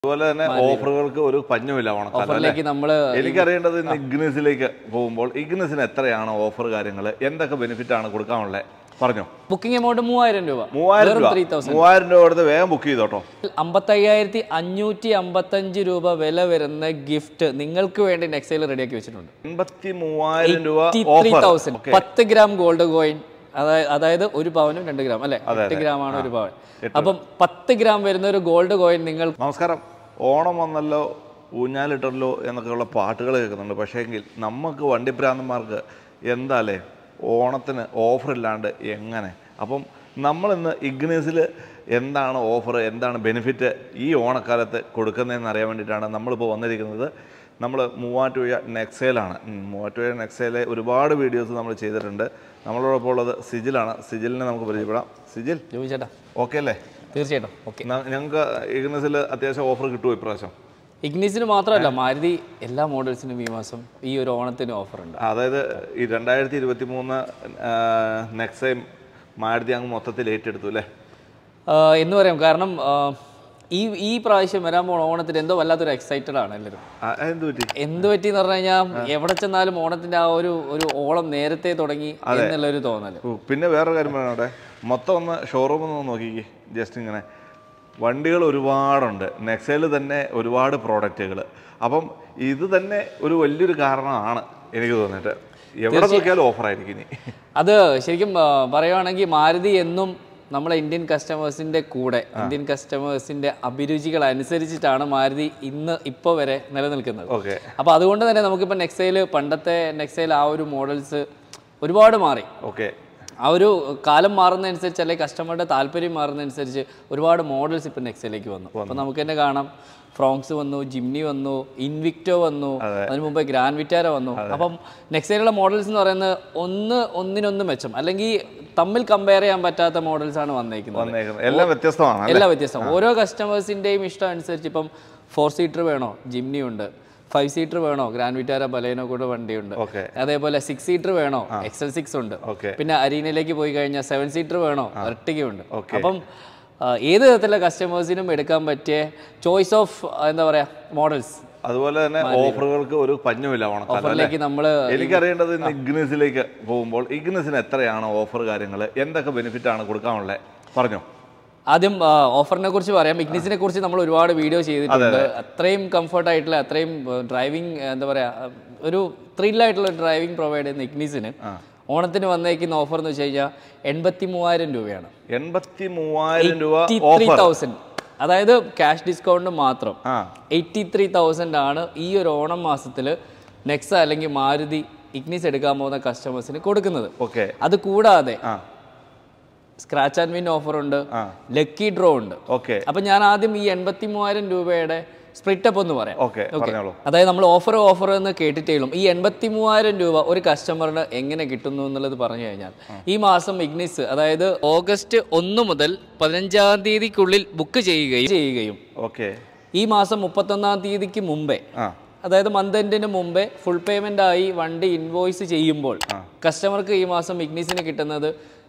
അതുപോലെ തന്നെ ഓഫറുകൾക്ക് ഒരു പഞ്ഞുമില്ല ഓണക്കാലം. എനിക്കറിയേണ്ടത് ഇന്ന് ഇഗ്നിസിലേക്ക് പോകുമ്പോൾ ഇഗ്നിസിന് എത്രയാണ് ഓഫർ കാര്യങ്ങൾ, എന്തൊക്കെ ബെനിഫിറ്റ് ആണ് കൊടുക്കാനുള്ളത് പറഞ്ഞോ. ബുക്കിംഗ് എമൗണ്ട് 3000 രൂപ. 3000 രൂപ കൊടുത്ത് വേഗം ബുക്ക് ചെയ്തോട്ടോ. 55,555 രൂപ വില വരുന്ന ഗിഫ്റ്റ് നിങ്ങൾക്ക് വേണ്ടി നെക്സയിൽ റെഡിയാക്കി വെച്ചിട്ടുണ്ട്. 83,000 രൂപ 10 ഗ്രാം ഗോൾഡ് കോയിൻ, അതായത് 1 പവനും 2 ഗ്രാം അല്ലെ, 8 ഗ്രാം ആണ് 1 പവൻ. അപ്പം 10 ഗ്രാം വരുന്ന ഒരു ഗോൾഡ് കോയിൻ നിങ്ങൾ. നമസ്കാരം. ഓണം വന്നല്ലോ, ഊഞ്ഞാലിട്ടല്ലോ എന്നൊക്കെയുള്ള പാട്ടുകൾ കേൾക്കുന്നുണ്ട്. പക്ഷേ എങ്കിൽ നമുക്ക് വണ്ടിപ്രാന്തന്മാർക്ക് എന്താല്ലേ ഓണത്തിന് ഓഫർ ഇല്ലാണ്ട് എങ്ങനെ? അപ്പം നമ്മളിന്ന് ഇഗ്നിസിൽ എന്താണ് ഓഫർ, എന്താണ് ബെനിഫിറ്റ് ഈ ഓണക്കാലത്ത് കൊടുക്കുന്നതെന്ന് അറിയാൻ വേണ്ടിയിട്ടാണ് നമ്മളിപ്പോൾ വന്നിരിക്കുന്നത്. നമ്മൾ മൂവാറ്റുപുഴ നെക്സയിലാണ്. മൂവാറ്റുപുഴ നെക്സയിലെ ഒരുപാട് വീഡിയോസ് നമ്മൾ ചെയ്തിട്ടുണ്ട്. നമ്മളോടൊപ്പം ഉള്ളത് സിജിലാണ്. സിജിലിനെ നമുക്ക് പരിചയപ്പെടാം. സിജിൽ ചേട്ടാ ഓക്കെ അല്ലേ? തീർച്ചയായിട്ടും ഓക്കെ. ഞങ്ങൾക്ക് ഇഗ്നിസിൽ അത്യാവശ്യം ഓഫർ കിട്ടുമോ ഇപ്രാവശ്യം? ഇഗ്നിസിന് മാത്രമല്ല, മാരുതി എല്ലാ മോഡൽസിനും ഈ മാസം ഈ ഒരു ഓണത്തിന് ഓഫർ ഉണ്ട്. അതായത് ഈ 2023 നെക്സയും മാരുതി അങ്ങ് മൊത്തത്തിൽ ഏറ്റെടുത്തു അല്ലേ എന്ന് പറയാം. കാരണം ഈ പ്രാവശ്യം വരാൻ പോകുന്ന ഓണത്തിന് എന്തോ വല്ലാത്തൊരു എക്സൈറ്റഡ് ആണ് എല്ലാവരും. എന്ത് പറ്റി എന്ന് പറഞ്ഞു കഴിഞ്ഞാൽ എവിടെ ചെന്നാലും ഓണത്തിന്റെ ആ ഒരു ഓളം നേരത്തെ തുടങ്ങി എന്നുള്ളൊരു തോന്നല്. പിന്നെ വേറൊരു കാര്യം പറയണം, അവിടെ മൊത്തം ഒന്ന് ഷോറൂം ഒന്ന് നോക്കിക്കേ. ജസ്റ്റ് ഇങ്ങനെ വണ്ടികൾ ഒരുപാടുണ്ട്, നെക്സയിൽ തന്നെ ഒരുപാട് പ്രോഡക്റ്റുകൾ. അപ്പം ഇത് തന്നെ ഒരു വലിയൊരു കാരണമാണ് എനിക്ക് തോന്നിയിട്ട്. എവിടെ നോക്കിയാലും ഓഫറായിരിക്കും ഇനി. അത് ശരിക്കും പറയുവാണെങ്കിൽ മാരുതി എന്നും നമ്മളെ ഇന്ത്യൻ കസ്റ്റമേഴ്സിൻ്റെ കൂടെ, ഇന്ത്യൻ കസ്റ്റമേഴ്സിൻ്റെ അഭിരുചികൾ അനുസരിച്ചിട്ടാണ് മാരുതി ഇപ്പോൾ വരെ നിലനിൽക്കുന്നത്. ഓക്കെ. അപ്പോൾ അതുകൊണ്ട് തന്നെ നമുക്കിപ്പോൾ നെക്സയിൽ, പണ്ടത്തെ നെക്സയിൽ ആ ഒരു മോഡൽസ് ഒരുപാട് മാറി. ഓക്കെ. ആ ഒരു കാലം മാറുന്നതനുസരിച്ച്, അല്ലെങ്കിൽ കസ്റ്റമറുടെ താല്പര്യം മാറുന്നതനുസരിച്ച് ഒരുപാട് മോഡൽസ് ഇപ്പം നെക്സയിലേക്ക് വന്നു. അപ്പോൾ നമുക്ക് തന്നെ കാണാം, ഫ്രോങ്സ് വന്നു, ജിംനി വന്നു, ഇൻവിക്ടോ വന്നു, അതിന് മുമ്പ് ഗ്രാൻഡ് വിറ്റാര വന്നു. അപ്പം നെക്സയിലുള്ള മോഡൽസ് എന്ന് പറയുന്നത് ഒന്നിനൊന്ന് മെച്ചം, അല്ലെങ്കിൽ തമ്മിൽ കമ്പയർ ചെയ്യാൻ പറ്റാത്ത മോഡൽസ് ആണ് വന്നേക്കുന്നത്. എല്ലാം വ്യത്യസ്തമാണ്. ഓരോ കസ്റ്റമേഴ്സിൻ്റെയും ഇഷ്ടം അനുസരിച്ച് ഇപ്പം 4 സീറ്റർ വേണോ, ജിംനി ഉണ്ട്. 5 സീറ്റർ വേണോ, ഗ്രാൻഡ് വിറ്റാര ബലേനോ കൂടെ വണ്ടിയുണ്ട്. അതേപോലെ 6 സീറ്റർ വേണോ, XL6 ഉണ്ട്. പിന്നെ അരീനയിലേക്ക് പോയി കഴിഞ്ഞാൽ 7 സീറ്റർ വേണോ, എർട്ടിഗയുണ്ട്. അപ്പം ഏത് തരത്തിലുള്ള കസ്റ്റമേഴ്സിനും എടുക്കാൻ പറ്റിയ ചോയ്സ് ഓഫ് എന്താ പറയാ മോഡൽസ്. അതുപോലെ തന്നെ ഓഫറുകൾക്ക് ഒരു പഞ്ഞുമില്ല ഓണക്കാലം. എനിക്കറിയേണ്ടത് ഇന്ന് ഇഗ്നിസിലേക്ക് പോകുമ്പോൾ ഇഗ്നിസിന് എത്രയാണ് ഓഫർ കാര്യങ്ങൾ, എന്തൊക്കെ ബെനിഫിറ്റ് ആണ് കൊടുക്കാനുള്ളത് പറഞ്ഞോ. ആദ്യം ഓഫറിനെ കുറിച്ച് പറയാം. ഇഗ്നിസിനെ കുറിച്ച് നമ്മൾ ഒരുപാട് വീഡിയോ ചെയ്തിട്ടുണ്ട്. അത്രയും കംഫർട്ടായിട്ടുള്ള, അത്രയും ഡ്രൈവിംഗ് എന്താ പറയുക, ഒരു ത്രില്ലായിട്ടുള്ള ഡ്രൈവിംഗ് പ്രൊവൈഡ് ചെയ്യുന്ന ഇഗ്നിസിന് ഓണത്തിന് വന്നേക്കുന്ന ഓഫർ എന്ന് വെച്ച് കഴിഞ്ഞാൽ 83,000 രൂപയാണ്. 83,000 രൂപ, 83,000. അതായത് ക്യാഷ് ഡിസ്കൗണ്ട് മാത്രം 83,000 ആണ് ഈ ഒരു ഓണം മാസത്തിൽ നെക്സ അല്ലെങ്കിൽ മാരുതി ഇഗ്നിസ് എടുക്കാൻ പോകുന്ന കസ്റ്റമേഴ്സിന് കൊടുക്കുന്നത്. അത് കൂടാതെ സ്ക്രാച്ച് ആൻഡ് വിൻ ഓഫർ ഉണ്ട്, ലക്കി ഡ്രോ ഉണ്ട്. അപ്പൊ ഞാൻ ആദ്യം ഈ 83,000 രൂപയുടെ സ്പ്ലിറ്റ് അപ്പ് ഒന്ന് പറയാം. അതായത് നമ്മൾ ഓഫർ എന്ന് കേട്ടിട്ടേലും ഈ 83,000 രൂപ ഒരു കസ്റ്റമറിന് എങ്ങനെ കിട്ടുന്നു എന്നുള്ളത് പറഞ്ഞു കഴിഞ്ഞാൽ, ഈ മാസം ഇഗ്നിസ് അതായത് ഓഗസ്റ്റ് 1 മുതൽ 15-ാം തീയതിക്കുള്ളിൽ ബുക്ക് ചെയ്യുകയും ഈ മാസം 31-ാം തീയതിക്ക് മുമ്പേ, അതായത് മന്ത് എൻഡിന് മുമ്പേ ഫുൾ പേയ്മെന്റ് ആയി വണ്ടി ഇൻവോയ്സ് ചെയ്യുമ്പോൾ കസ്റ്റമർക്ക് ഈ മാസം ഇഗ്നിസിന് കിട്ടുന്നത്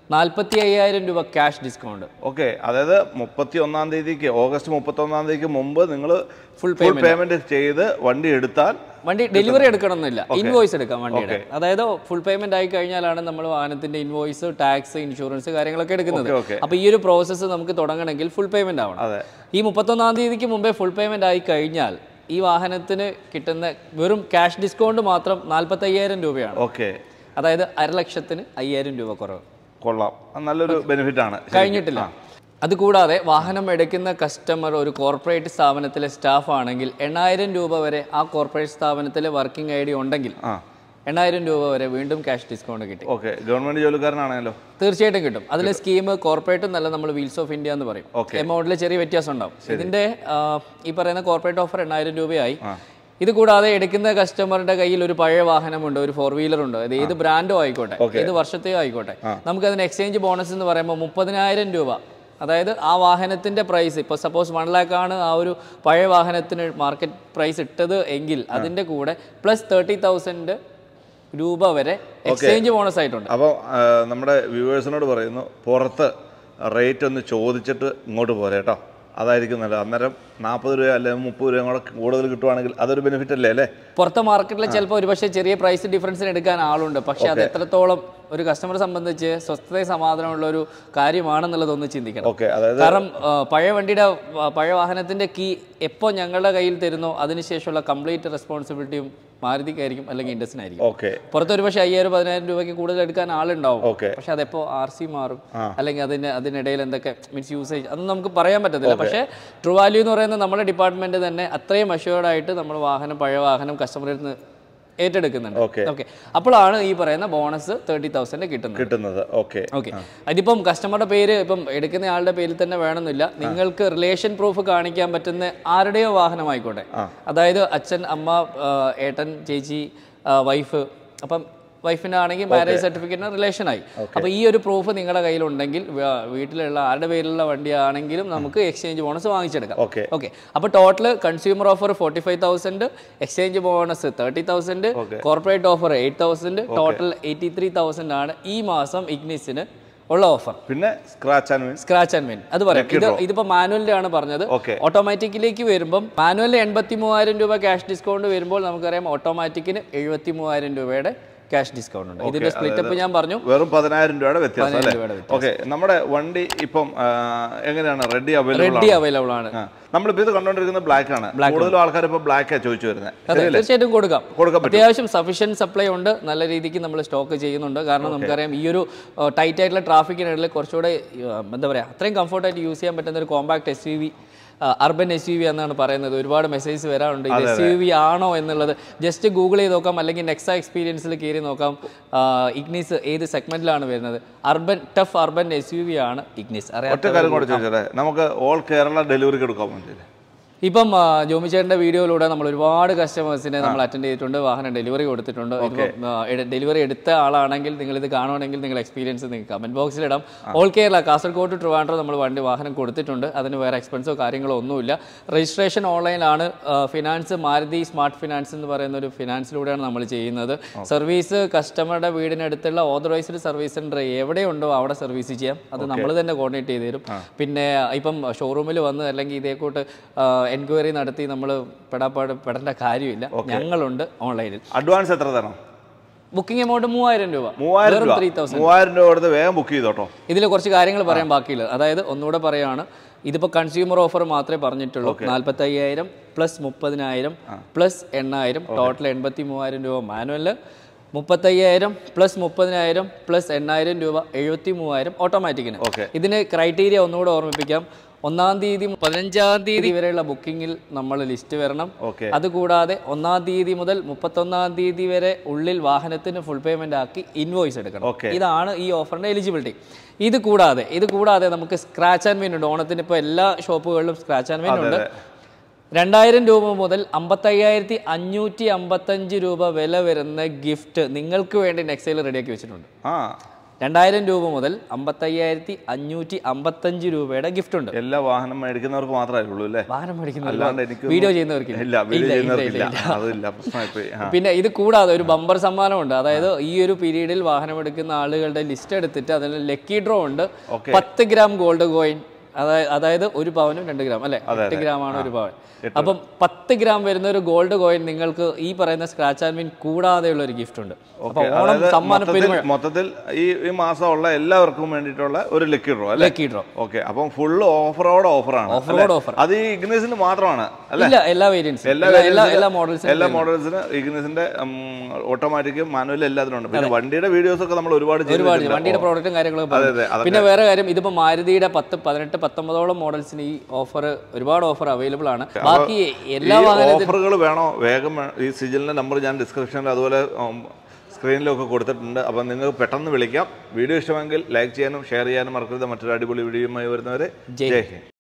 45,000 രൂപ ക്യാഷ് ഡിസ്കൗണ്ട്. ഓക്കെ. അതായത് 31-ാം തീയതിക്ക്, ഓഗസ്റ്റ് 31-ാം തീയതിക്ക് മുമ്പ് നിങ്ങൾ ഫുൾ പേയ്മെന്റ് ചെയ്ത് വണ്ടി എടുത്താൽ, വണ്ടി ഡെലിവറി എടുക്കണമെന്നില്ല, ഇൻവോയ്സ് എടുക്കാം വണ്ടിയുടെ. അതായത് ഫുൾ പേയ്മെന്റ് ആയി കഴിഞ്ഞാലാണ് നമ്മൾ വാഹനത്തിന്റെ ഇൻവോയ്സ്, ടാക്സ്, ഇൻഷുറൻസ് കാര്യങ്ങളൊക്കെ എടുക്കുന്നത്. അപ്പൊ ഈ ഒരു പ്രോസസ്സ് നമുക്ക് തുടങ്ങണമെങ്കിൽ ഫുൾ പേയ്മെന്റ് ആവണം. ഈ 31-ാം തീയതിക്ക് മുമ്പേ ഫുൾ പേയ്മെന്റ് ആയി കഴിഞ്ഞാൽ ഈ വാഹനത്തിന് കിട്ടുന്ന വെറും ക്യാഷ് ഡിസ്കൗണ്ട് മാത്രം 45,000 രൂപയാണ്. അതായത് 1,00,000-ന് 5,000 രൂപ കുറവ്. കൊള്ളാം, നല്ലൊരു ബെനിഫിറ്റ് ആണ്. കഴിഞ്ഞിട്ടില്ല. അതുകൂടാതെ വാഹനം എടുക്കുന്ന കസ്റ്റമർ ഒരു കോർപ്പറേറ്റ് സ്ഥാപനത്തിലെ സ്റ്റാഫ് ആണെങ്കിൽ 8,000 രൂപ വരെ ആ കോർപ്പറേറ്റ് സ്ഥാപനത്തിലെ വർക്കിംഗ് ID ഉണ്ടെങ്കിൽ 8,000 രൂപ വരെ വീണ്ടും ക്യാഷ് ഡിസ്കൗണ്ട് കിട്ടി. ഗവൺമെന്റ് ജോലിക്കാരനാണല്ലോ, തീർച്ചയായിട്ടും കിട്ടും. അതിലെ സ്കീം കോർപ്പറേറ്റ് എന്നല്ല, നമ്മൾ വീൽസ് ഓഫ് ഇന്ത്യ എന്ന് പറയും. എമൗണ്ടിൽ ചെറിയ വ്യത്യാസം ഉണ്ടാവും. ഇതിന്റെ ഈ പറയുന്ന കോർപ്പറേറ്റ് ഓഫർ 8,000 രൂപയായി. ഇത് കൂടാതെ എടുക്കുന്ന കസ്റ്റമറുടെ കയ്യിൽ ഒരു പഴയ വാഹനമുണ്ട്, ഒരു 4 വീലർ ഉണ്ട്, അത് ഏത് ബ്രാൻഡോ ആയിക്കോട്ടെ, ഏത് വർഷത്തെയോ ആയിക്കോട്ടെ, നമുക്കതിന് എക്സ്ചേഞ്ച് ബോണസ് എന്ന് പറയുമ്പോൾ 30,000 രൂപ. അതായത് ആ വാഹനത്തിന്റെ പ്രൈസ് ഇപ്പോൾ സപ്പോസ് 1 lakh ആണ് ആ ഒരു പഴയ വാഹനത്തിന് മാർക്കറ്റ് പ്രൈസ് ഇട്ടത് എങ്കിൽ അതിന്റെ കൂടെ പ്ലസ് 30,000 രൂപ വരെ എക്സ്ചേഞ്ച് ബോണസ് ആയിട്ടുണ്ട്. അപ്പോൾ നമ്മുടെ വ്യൂവേഴ്സിനോട് പറയുന്നു, പുറത്ത് റേറ്റ് ഒന്ന് ചോദിച്ചിട്ട് ഇങ്ങോട്ട് പോരെ കേട്ടോ. അതായിരിക്കും നല്ലത്. അന്നേരം 40 രൂപ അല്ലെങ്കിൽ 30 രൂപ കൂടെ കൂടുതൽ കിട്ടുവാണെങ്കിൽ അതൊരു ബെനിഫിറ്റ് അല്ലേ അല്ലേ? പുറത്തെ മാർക്കറ്റിൽ ചിലപ്പോൾ ഒരുപക്ഷെ ചെറിയ പ്രൈസ് ഡിഫറൻസിന് എടുക്കാൻ ആളുണ്ട്, പക്ഷെ അത് എത്രത്തോളം ഒരു കസ്റ്റമറെ സംബന്ധിച്ച് സ്വസ്ഥതയും സമാധാനമുള്ള ഒരു കാര്യമാണെന്നുള്ളതൊന്ന് ചിന്തിക്കണം. കാരണം പഴയ വാഹനത്തിന്റെ കീ എപ്പോൾ ഞങ്ങളുടെ കയ്യിൽ തരുന്നോ അതിനുശേഷമുള്ള കംപ്ലീറ്റ് റെസ്പോൺസിബിലിറ്റിയും മാരുതിക്കായിരിക്കും അല്ലെങ്കിൽ ഇൻഡസിനായിരിക്കും. പുറത്ത് ഒരു പക്ഷേ 5000-10000 രൂപയ്ക്ക് കൂടുതൽ എടുക്കാൻ ആളുണ്ടാവും, പക്ഷെ അതെപ്പോ RC മാറും അല്ലെങ്കിൽ അതിനിടയിൽ എന്തൊക്കെ മീൻസ് യൂസേജ് അതൊന്നും നമുക്ക് പറയാൻ പറ്റത്തില്ല. പക്ഷേ ട്രൂ വാല്യൂ എന്ന് പറയുന്നത് നമ്മുടെ ഡിപ്പാർട്ട്മെന്റ് തന്നെ അത്രയും അഷ്യൂർഡ് ആയിട്ട് നമ്മൾ പഴയ വാഹനം കസ്റ്റമറിൽ നിന്ന് ഏറ്റെടുക്കുന്നുണ്ട്. ഓക്കെ, അപ്പോഴാണ് ഈ പറയുന്ന ബോണസ് 30,000 കിട്ടുന്നത്. ഓക്കെ, അതിപ്പം കസ്റ്റമറുടെ പേര് ഇപ്പം എടുക്കുന്ന ആളുടെ പേരിൽ തന്നെ വേണമെന്നില്ല, നിങ്ങൾക്ക് റിലേഷൻ പ്രൂഫ് കാണിക്കാൻ പറ്റുന്ന ആരുടെയോ വാഹനമായിക്കോട്ടെ, അതായത് അച്ഛൻ, അമ്മ, ഏട്ടൻ, ചേച്ചി, വൈഫ്, അപ്പം വൈഫിൻ്റെ ആണെങ്കിൽ മാരേജ് സർട്ടിഫിക്കറ്റിന് റിലേഷനായി. അപ്പോൾ ഈ ഒരു പ്രൂഫ് നിങ്ങളുടെ കയ്യിലുണ്ടെങ്കിൽ വീട്ടിലുള്ള ആരുടെ പേരിലുള്ള വണ്ടിയാണെങ്കിലും നമുക്ക് എക്സ്ചേഞ്ച് ബോണസ് വാങ്ങിച്ചെടുക്കാം. ഓക്കെ, അപ്പോൾ total consumer offer 45,000, exchange bonus 30,000, corporate offer 8,000, total 83,000 ആണ് ഈ മാസം ഇഗ്നിസിന് ഉള്ള ഓഫർ. പിന്നെ സ്ക്രാച്ച് ആൻഡ് വിൻ അത് പറയാം. ഇതിപ്പോ മാനുവലിന്റെ ആണ് പറഞ്ഞത്. ഓട്ടോമാറ്റിക്കിലേക്ക് വരുമ്പോൾ മാനുവലിൽ 83,000 രൂപ ക്യാഷ് ഡിസ്കൗണ്ട് വരുമ്പോൾ നമുക്കറിയാം ഓട്ടോമാറ്റിക്കിന് 73,000 രൂപയുടെ ക്യാഷ് ഡിസ്കൗണ്ട് ഉണ്ട്. ഇതിന്റെ സ്പ്ലിറ്റപ്പ് ഞാൻ പറഞ്ഞു, വെറും 10,000 രൂപയുടെ വ്യത്യാസം. ഓക്കെ, നമ്മുടെ വണ്ടി ഇപ്പം എങ്ങനെയാണ് റെഡി അവൈലബിൾ ആണ്? നമ്മളിപ്പോൾ ഇത് കണ്ടുകൊണ്ടിരിക്കുന്നത് ബ്ലാക്ക് ആണ്, കൂടുതലും ആൾക്കാർ ഇപ്പോൾ ബ്ലാക്കാണ് ചോദിച്ചു വരുന്നത്. തീർച്ചയായിട്ടും കൊടുക്കാം. അത്യാവശ്യം സഫീഷ്യന്റ് സപ്ലൈ ഉണ്ട്, നല്ല രീതിക്ക് നമ്മൾ സ്റ്റോക്ക് ചെയ്യുന്നുണ്ട്. കാരണം നമുക്കറിയാം ഈ ഒരു ടൈറ്റ് ആയിട്ടുള്ള ട്രാഫിക്കിനിടയിൽ കുറച്ചുകൂടെ എന്താ പറയുക അത്രയും കംഫർട്ടായിട്ട് യൂസ് ചെയ്യാൻ പറ്റുന്ന ഒരു കോമ്പാക്ട് SUV, അർബൻ SUV എന്നാണ് പറയുന്നത്. ഒരുപാട് മെസ്സേജ് വരാറുണ്ട് ഇത് SUV ആണോ എന്നുള്ളത്. ജസ്റ്റ് ഗൂഗിൾ ചെയ്ത് നോക്കാം, അല്ലെങ്കിൽ നെക്സ എക്സ്പീരിയൻസിൽ കയറി നോക്കാം ഇഗ്നിസ് ഏത് സെഗ്മെന്റിലാണ് വരുന്നത്. ടഫ് അർബൻ SUV ആണ് ഇഗ്നിസ്. നമുക്ക് ഓൾ കേരള ഡെലിവറി കൊടുക്കാൻ പറ്റില്ല. ഇപ്പം ജോമി ചേട്ടൻ്റെ വീഡിയോയിലൂടെ നമ്മൾ ഒരുപാട് കസ്റ്റമേഴ്സിനെ നമ്മൾ അറ്റൻഡ് ചെയ്തിട്ടുണ്ട്, വാഹനം ഡെലിവറി കൊടുത്തിട്ടുണ്ട്. ഡെലിവറി എടുത്ത ആളാണെങ്കിൽ നിങ്ങളിത് കാണുവാണെങ്കിൽ നിങ്ങൾ എക്സ്പീരിയൻസ് നിങ്ങൾക്ക് കമൻറ്റ് ബോക്സിൽ ഇടാം. ഓൾ കേരള കാസർഗോഡ് ടു ട്രിവാൻഡ്രം നമ്മൾ വാഹനം കൊടുത്തിട്ടുണ്ട്. അതിന് വേറെ എക്സ്പെൻസോ കാര്യങ്ങളോ ഒന്നുമില്ല. രജിസ്ട്രേഷൻ ഓൺലൈനാണ്. ഫിനാൻസ് മാരുതി സ്മാർട്ട് ഫിനാൻസ് എന്ന് പറയുന്ന ഒരു ഫിനാൻസിലൂടെയാണ് നമ്മൾ ചെയ്യുന്നത്. സർവീസ് കസ്റ്റമറുടെ വീടിനടുത്തുള്ള ഓതറൈസ്ഡ് സർവീസ് സെൻറ്റർ എവിടെയുണ്ടോ അവിടെ സർവീസ് ചെയ്യാം. അത് നമ്മൾ തന്നെ കോർഡിനേറ്റ് ചെയ്ത് തരും. പിന്നെ ഇപ്പം ഷോറൂമിൽ വന്ന് അല്ലെങ്കിൽ ഇതേക്കൂട്ട് എൻക്വയറി നടത്തി നമ്മൾ പെടേണ്ട കാര്യമില്ല, ഞങ്ങളുണ്ട് ഓൺലൈനിൽ. അഡ്വാൻസ് എത്ര തരണം? ബുക്കിംഗ് എമൗണ്ട് 3,000 രൂപ. 3,000 രൂപ കൊടുത്ത് വേഗം ബുക്ക് ചെയ്തോട്ടോ. ഇതിൽ കുറച്ച് കാര്യങ്ങൾ പറയാൻ ബാക്കിയുള്ളത്, അതായത് ഒന്നുകൂടെ പറയുകയാണ്, ഇതിപ്പോൾ കൺസ്യൂമർ ഓഫർ മാത്രമേ പറഞ്ഞിട്ടുള്ളൂ. 45,000 പ്ലസ് 30,000 പ്ലസ് 8,000, ടോട്ടൽ 83,000 രൂപ മാനുവല്. 35,000 പ്ലസ് 30,000 പ്ലസ് 8,000 രൂപ 73,000 ഓട്ടോമാറ്റിക്കിന്. ഇതിന് ക്രൈറ്റീരിയ ഒന്നുകൂടെ ഓർമ്മിപ്പിക്കാം. 1-ാം തീയതി 15-ാം തീയതി വരെയുള്ള ബുക്കിങ്ങിൽ നമ്മൾ ലിസ്റ്റ് വരണം. അതുകൂടാതെ 1-ാം തീയതി മുതൽ 31-ാം തീയതി വരെ ഉള്ളിൽ വാഹനത്തിന് ഫുൾ പേയ്മെന്റ് ആക്കി ഇൻവോയ്സ് എടുക്കണം. ഇതാണ് ഈ ഓഫറിന്റെ എലിജിബിലിറ്റി. ഇത് കൂടാതെ നമുക്ക് സ്ക്രാച്ച് ആൻഡ് വിൻ ഉണ്ട്. ഓണത്തിന് ഇപ്പോൾ എല്ലാ ഷോപ്പുകളിലും സ്ക്രാച്ച് ആൻഡ് വിൻ ഉണ്ട്. 2,000 രൂപ മുതൽ 55,555 രൂപ വില വരുന്ന ഗിഫ്റ്റ് നിങ്ങൾക്ക് വേണ്ടി നെക്സയിൽ റെഡിയാക്കി വെച്ചിട്ടുണ്ട്. 2,000 രൂപ മുതൽ 55,555 രൂപയുടെ ഗിഫ്റ്റ് ഉണ്ട്. എല്ലാ വാഹനം മേടിക്കുന്നവർക്ക് മാത്രമേ ഉള്ളൂ അല്ലേ? വാഹനം മേടിക്കുന്നവർക്ക്, വീഡിയോ ചെയ്യുന്നവർക്ക്. പിന്നെ ഇത് കൂടാതെ ഒരു ബമ്പർ സമ്മാനമുണ്ട്. അതായത് ഈ ഒരു പീരീഡിൽ വാഹനം എടുക്കുന്ന ആളുകളുടെ ലിസ്റ്റ് എടുത്തിട്ട് അതിൽ ലക്കി ഡ്രോ ഉണ്ട്. 10 ഗ്രാം ഗോൾഡ് കോയിൻ, അതായത് 1 പവനും 2 ഗ്രാം അല്ലെ, 8 ഗ്രാമാണ് 1 പവൻ. അപ്പം 10 ഗ്രാം വരുന്ന ഒരു ഗോൾഡ് കോയിൻ നിങ്ങൾക്ക് ഈ പറയുന്ന സ്ക്രാച്ച് ആൻഡ് വിൻ കൂടാതെയുള്ള ഒരു ഗിഫ്റ്റ് ഉണ്ട്. മൊത്തത്തിൽ ഈ മാസമുള്ള എല്ലാവർക്കും വേണ്ടിയിട്ടുള്ള ഒരു ലക്കി ഡ്രോ. ഓക്കെ, അപ്പം ഫുൾ ഓഫറാണ്. അത് ഈ ഇഗ്നിസിന് മാത്രമാണ് അല്ല? എല്ലാ വേരിയൻസ്, എല്ലാ മോഡൽസിന് ഇഗ്നിസിന്റെ ഓട്ടോമാറ്റിക്കും മാനുവലും എല്ലാത്തിനും ഉണ്ട്. പിന്നെ വണ്ടിയുടെ വീഡിയോസ് ഒക്കെ നമ്മൾ ഒരുപാട് വണ്ടിയുടെ പ്രോഡക്റ്റും കാര്യങ്ങളൊക്കെ. പിന്നെ വേറെ കാര്യം, ഇതിപ്പോ മാരുതിയുടെ 10, 18, 19ഓളം മോഡൽസിന് ഈ ഓഫർ, ഒരുപാട് ഓഫർ അവൈലബിൾ ആണ്. ബാക്കി എല്ലാ ഓഫറുകൾ വേണോ വേഗം ഈ സിജിലിന്റെ നമ്പർ ഞാൻ ഡിസ്ക്രിപ്ഷനിൽ അതുപോലെ സ്ക്രീനിലൊക്കെ കൊടുത്തിട്ടുണ്ട്. അപ്പം നിങ്ങൾക്ക് പെട്ടെന്ന് വിളിക്കാം. വീഡിയോ ഇഷ്ടമെങ്കിൽ ലൈക്ക് ചെയ്യാനും ഷെയർ ചെയ്യാനും മറക്കരുത്. മറ്റൊരു അടിപൊളി വീഡിയോയുമായി വരുന്നവരെ ജയ് ഹിന്ദ്.